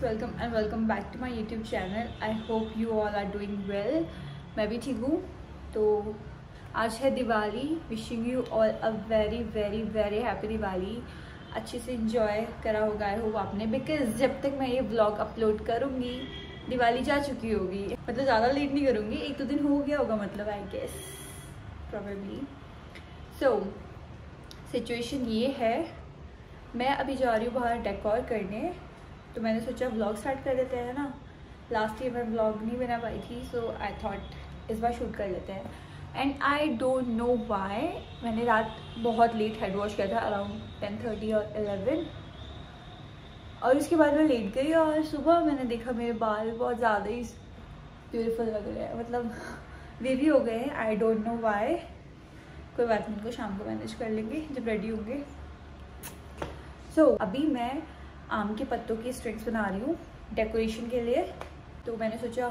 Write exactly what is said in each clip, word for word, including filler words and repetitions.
Welcome and welcome back to my YouTube channel. I hope you all are doing well. मैं भी ठीक हूँ। तो आज है Diwali. Wishing you all a very very very happy Diwali. अच्छे से इंजॉय करा होगा आई होप आपने, बिकॉज जब तक मैं ये व्लॉग अपलोड करूँगी दिवाली जा चुकी होगी। मतलब ज़्यादा लेट नहीं करूँगी, एक दो दिन हो गया होगा मतलब I guess probably. So situation ये है, मैं अभी जा रही हूँ बाहर डेकोर करने, तो मैंने सोचा व्लॉग स्टार्ट कर देते हैं ना। लास्ट ईयर मैं व्लॉग नहीं बना पाई थी, सो आई थॉट इस बार शूट कर लेते हैं। And I don't know why मैंने रात बहुत लेट हेड वॉश किया था, अराउंड टेन थर्टी और इलेवन, और उसके बाद मैं लेट गई और सुबह मैंने देखा मेरे बाल बहुत ज़्यादा ही ब्यूटीफुल लग रहे हैं, मतलब वेवी हो गए हैं। I don't know why. कोई बात नहीं, इनको शाम को मैनेज कर लेंगे जब रेडी होंगे। सो so, अभी मैं आम के पत्तों की स्ट्रिंग्स बना रही हूँ डेकोरेशन के लिए, तो मैंने सोचा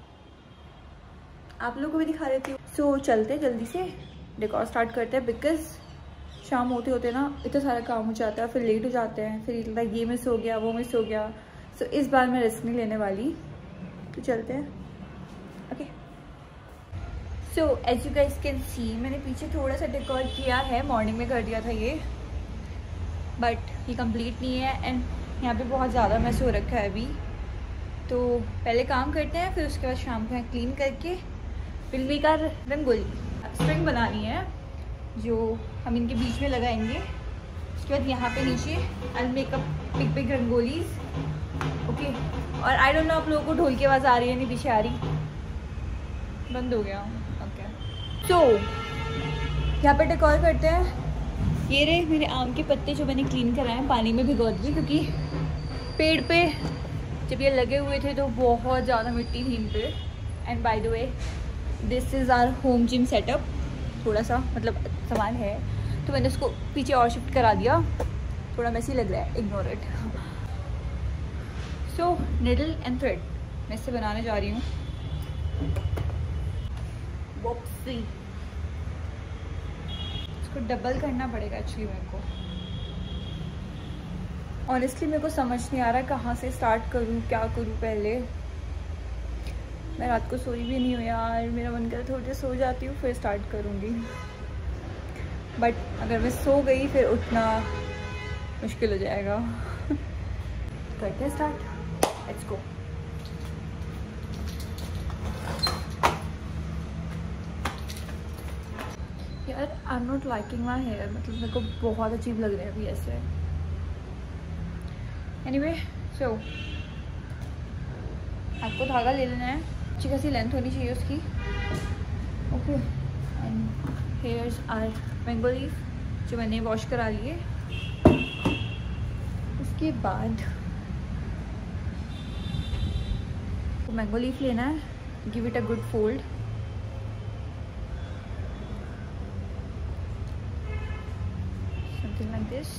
आप लोगों को भी दिखा देती हूँ। सो so, चलते हैं जल्दी से डेकोर स्टार्ट करते हैं, बिकॉज शाम होते होते ना इतना सारा काम हो जाता है, फिर लेट हो जाते हैं, फिर लगता है ये मिस हो गया वो मिस हो गया। सो so, इस बार मैं रिस्क नहीं लेने वाली, तो चलते हैं। Okay, so as you guys can see मैंने पीछे थोड़ा सा डेकोर किया है, मॉर्निंग में कर दिया था ये, बट ये कंप्लीट नहीं है एंड यहाँ पे बहुत ज़्यादा मैस हो रखा है अभी। तो पहले काम करते हैं, फिर उसके बाद शाम को यहाँ क्लीन करके बिल्ली का रंगोली स्ट्रिंग बनानी है जो हम इनके बीच में लगाएंगे। उसके बाद यहाँ पे नीचे I make up big big rangolis. Okay, और आई डोंट नो आप लोगों को ढोल की आवाज़ आ रही है नहीं, पीछे आ रही, बंद हो गया। ओके, तो यहाँ पे डेकोर करते हैं। ये रहे मेरे आम के पत्ते जो मैंने क्लीन कराए, पानी में भिगो दिए, क्योंकि पेड़ पे जब ये लगे हुए थे तो बहुत ज़्यादा मिट्टी थी इन पे। And by the way this is our home gym setup. थोड़ा सा मतलब सामान है तो मैंने उसको पीछे और शिफ्ट करा दिया, थोड़ा मैसी लग रहा है, ignore it. So needle and thread मैं इससे बनाने जा रही हूँ। वॉप्सी डबल करना पड़ेगा एक्चुअली मेरे को। ऑनेस्टली मेरे को समझ नहीं आ रहा कहाँ से स्टार्ट करूँ, क्या करूँ। पहले मैं रात को सोई भी नहीं हूँ यार, मेरा मन कर थोड़ी देर सो जाती हूँ फिर स्टार्ट करूँगी, बट अगर मैं सो गई फिर उठना मुश्किल हो जाएगा। करते हैं स्टार्ट, लेट्स गो। यार I am not liking my hair, मतलब मेरे को बहुत अजीब लग रहा है अभी ऐसे। एनीवे सो आपको धागा ले लेना है, अच्छी खासी लेंथ होनी चाहिए उसकी। Okay, and here's are mango leaf जो मैंने वॉश करा लिए। उसके बाद तो मैंगो लीफ लेना है, give it a good fold. Something like this.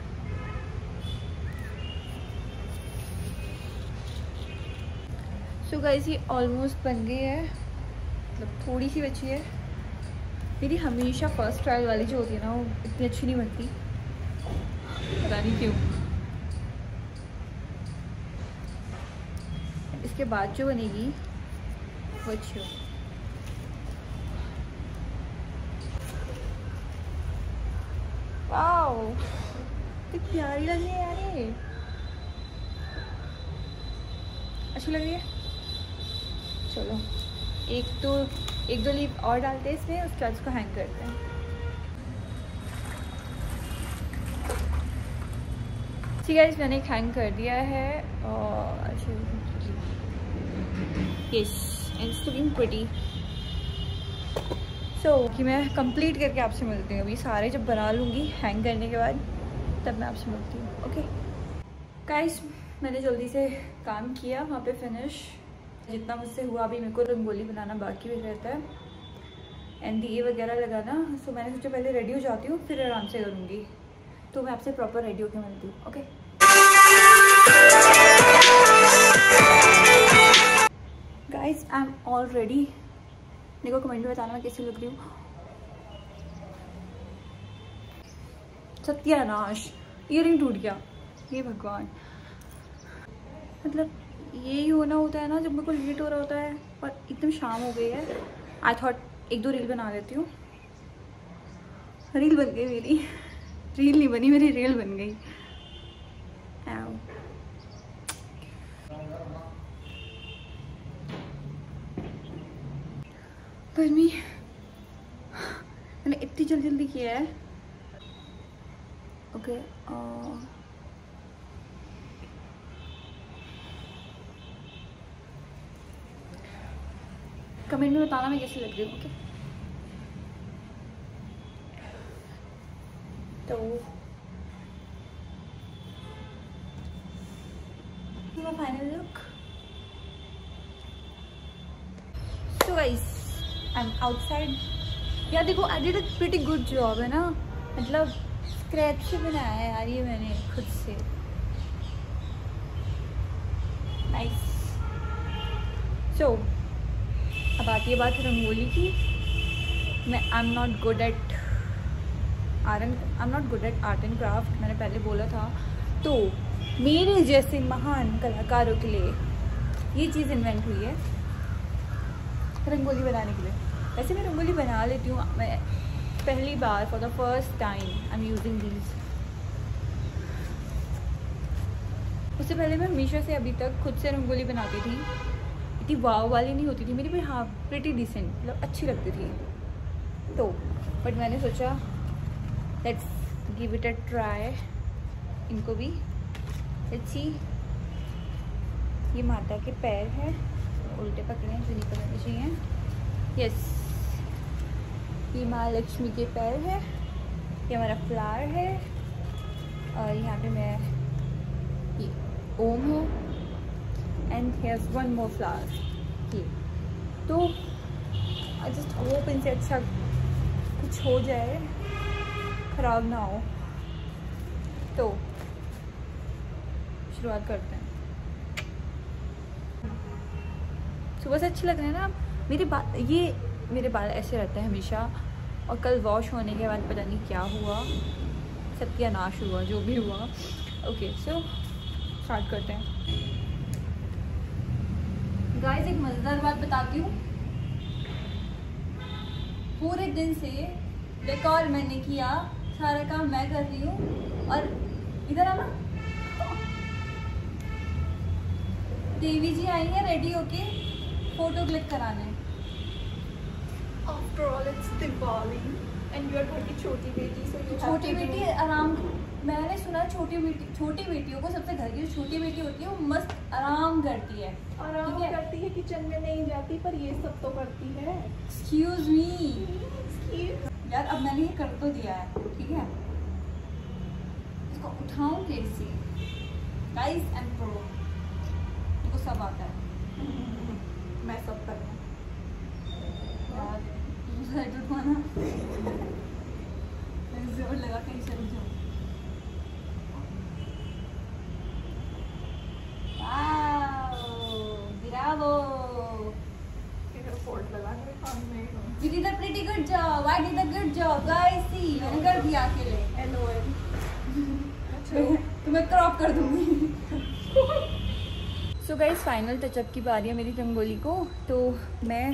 So guys ये ऑलमोस्ट बन गई है, मतलब थोड़ी सी बची है। मेरी हमेशा फर्स्ट ट्रायल वाली जो होती है ना वो इतनी अच्छी नहीं बनती, पता नहीं क्यों। इसके बाद जो बनेगी वो अच्छी होगी। वाओ कितनी प्यारी लग रही है यार, ये अच्छी लग रही है। चलो एक तो एक दो लीफ और डालते हैं इसमें, उसके बाद इसको हैंग करते हैं। ठीक है, मैंने एक हैंग कर दिया है और yes it's looking pretty. So so, कि मैं कंप्लीट करके आपसे मिलती हूँ। अभी सारे जब बना लूँगी हैंग करने के बाद तब मैं आपसे मिलती हूँ। ओके गाइस, मैंने जल्दी से काम किया वहाँ पे फिनिश, जितना मुझसे हुआ। अभी मेरे को रंगोली बनाना बाकी भी रहता है एंड दिए वगैरह लगाना। सो so, मैंने सोचा पहले रेडी हो जाती हूँ फिर आराम से करूँगी, तो मैं आपसे प्रॉपर रेडी होकर मिलती हूँ। Okay guys, I am all ready. मेरे को कमेंट में बताना मैं कैसी लग रही हूँ। सत्यानाश, ईयरिंग टूट गया, ये भगवान। मतलब यही होना होता है ना जब मेरे को लेट हो रहा होता है, और एकदम शाम हो गई है। आई थॉट एक दो रील बना लेती हूँ। रील बन गई मेरी, रील नहीं बनी मेरी, रील बन गई। गर्मी, मैंने इतनी जल्दी जल्दी किया है। ओके कमेंट में बताना मैं कैसी लग रही हूँ। ओके तो final look. So guys I am outside. यार देखो I did a pretty good job है ना, मतलब स्क्रैच से बनाया है यार ये मैंने खुद से। नाइस। सो अब आती है बात रंगोली की। मैं I am not good at art and I am not good at art and craft, मैंने पहले बोला था। तो मेरे जैसे महान कलाकारों के लिए ये चीज़ इन्वेंट हुई है रंगोली बनाने के लिए। वैसे मैं रंगोली बना लेती हूँ, मैं पहली बार for the first time I am using these. उससे पहले मैं हमेशा से अभी तक खुद से रंगोली बनाती थी। इतनी वाव वाली नहीं होती थी मेरी, पर हाँ प्रिटी डिसेंट, मतलब अच्छी लगती थी। तो बट मैंने सोचा let's give it a try. इनको भी लेट्स सी। ये माता के पैर है, उल्टे पकड़े हैं जो नहीं पकड़ने चाहिए। यस, ये माँ लक्ष्मी के पैर है, ये हमारा फ्लावर है, और यहाँ पे मैं ये ओम है, and here's one more flower. ये तो आई जस्ट होप इनसे अच्छा कुछ हो जाए, खराब ना हो। तो शुरुआत करते हैं। सुबह से अच्छे लग रहे हैं ना मेरे बाल। ये मेरे बाल ऐसे रहते हैं हमेशा, और कल वॉश होने के बाद पता नहीं क्या हुआ, सत्यानाश हुआ, जो भी हुआ। ओके सो स्टार्ट करते हैं। गाइस एक मज़ेदार बात बताती हूँ। पूरे दिन से डेकोर मैंने किया, सारा काम मैं कर रही हूँ, और इधर आना देवी जी आई हैं रेडी होके फोटो क्लिक कराने। After all, it's Diwali and you are घर की छोटी बेटी, so you छोटी have to बेटी do- आराम, मैंने सुना छोटी बेटी छोटी बेटियों को सबसे घर की जो छोटी बेटी होती है वो मस्त आराम करती है। आराम ठीक है? करती है, किचन में नहीं जाती, पर ये सब तो करती है। एक्सक्यूज मी Excuse- यार, अब मैंने ये कर तो दिया है, ठीक है, इसको उठाऊं कैसे? गाइस आई एम प्रो, मुझको सब आता है। मैं सब कर यार दूसरा एडिट माना जोर लगा के इसे रुक जाओ। You did a pretty good job. I did a good job, guys. See, मैंने कर दिया अकेले। तो मैं क्रॉप कर दूंगी। So guys, फाइनल टचअप की बारी है मेरी रंगोली को। तो मैं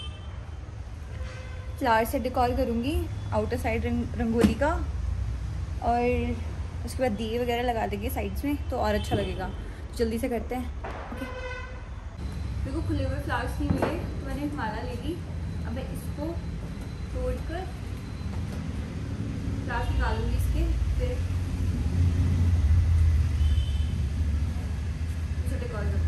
फ्लावर से डेकोर करूँगी आउटर साइड रंग रंगोली का, और उसके बाद दिए वगैरह लगा देंगे साइड्स में, तो और अच्छा लगेगा। तो जल्दी से करते हैं। ओके, मेरे को खुले हुए फ्लावर्स नहीं मिले, तो मैंने एक माला ले ली। अब मैं इसको तोड़ कर फ्लावर्स निकालूंगी इसके, फिर इसे डेकोर करूँगी।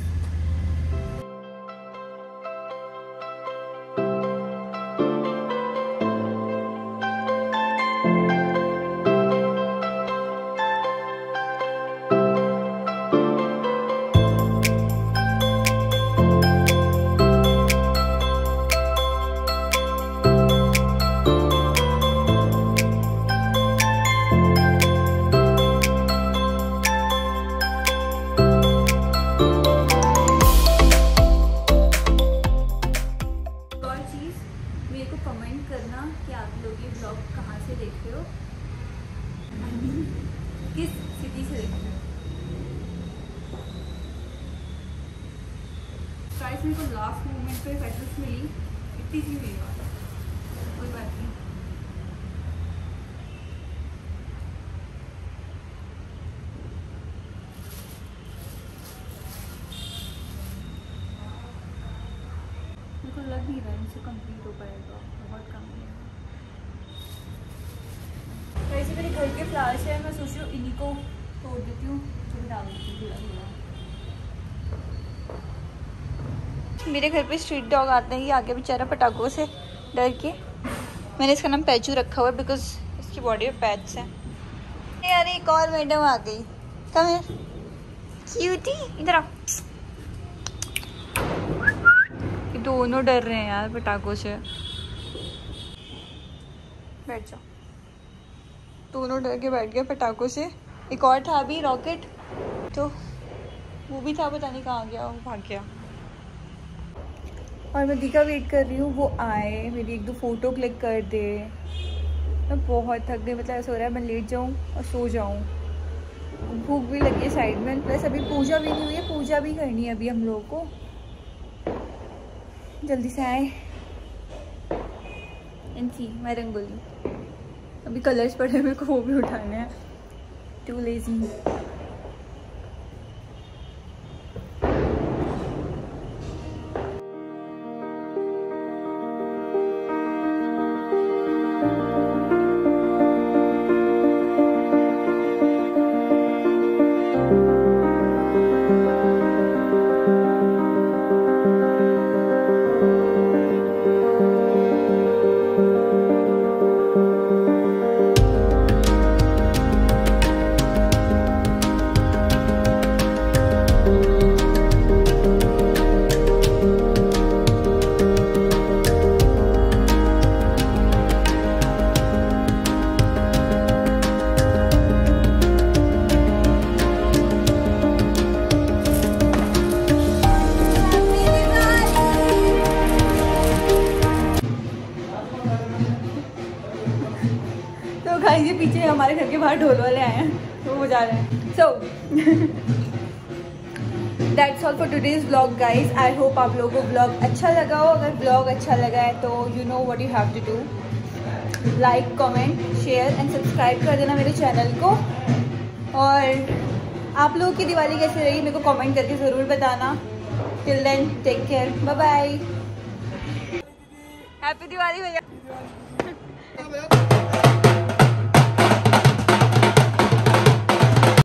कमेंट करना कि आप लोग ये ब्लॉग कहाँ से देख रहे हो, किस सिटी से देख रहे हो। गाइस मेरे को लास्ट मोमेंट पे पेटल्स मिली, इतनी सी मेरी बात, कोई बात नहीं। मेरे को लग नहीं रहा इनसे कंप्लीट हो पाएगा, बहुत कम है। वैसे मेरे घर के फ्लावर्स है, मैं सोच रही हूँ इन्हीं को तोड़ देती हूँ, तो डाल देती हूँ थोड़ा थोड़ा। मेरे घर पे स्ट्रीट डॉग आते हैं, ये आगे बेचारा पटाखों से डर के। मैंने इसका नाम पैचू रखा हुआ है बिकॉज इसकी बॉडी में पैच है। यार एक और मैडम आ गई, कम है क्यूटी, इधर आओ। ये दोनों डर रहे हैं यार पटाखों से, बैठ जाओ। दोनों डर के बैठ गए पटाखों से। एक और था अभी रॉकेट, तो वो भी था, पता नहीं कहाँ गया, वो भाग गया। और मैं दी का वेट कर रही हूँ, वो आए, मेरी एक दो फोटो क्लिक कर दे। मैं बहुत थक गई, मतलब ऐसा हो रहा है मैं लेट जाऊँ और सो जाऊँ। भूख भी लगी है साइड में, प्लस अभी पूजा भी नहीं हुई है, पूजा भी करनी है अभी हम लोगों को। जल्दी से आए। एंड सी मैं रंगोली, अभी कलर्स पड़े मेरे को, वो भी उठाने हैं। Too lazy. गाइस ये पीछे हमारे घर के बाहर ढोल वाले आए हैं, तो वो जा रहे हैं। So that's all for today's vlog guys. I hope आप लोगों को व्लॉग अच्छा लगा हो। अगर व्लॉग अच्छा लगा है तो you know what you have to do, like comment share and subscribe कर देना मेरे चैनल को। और आप लोगों की दिवाली कैसी रही मेरे को कमेंट करके ज़रूर बताना। Till then take care, bye bye, happy Diwali भैया।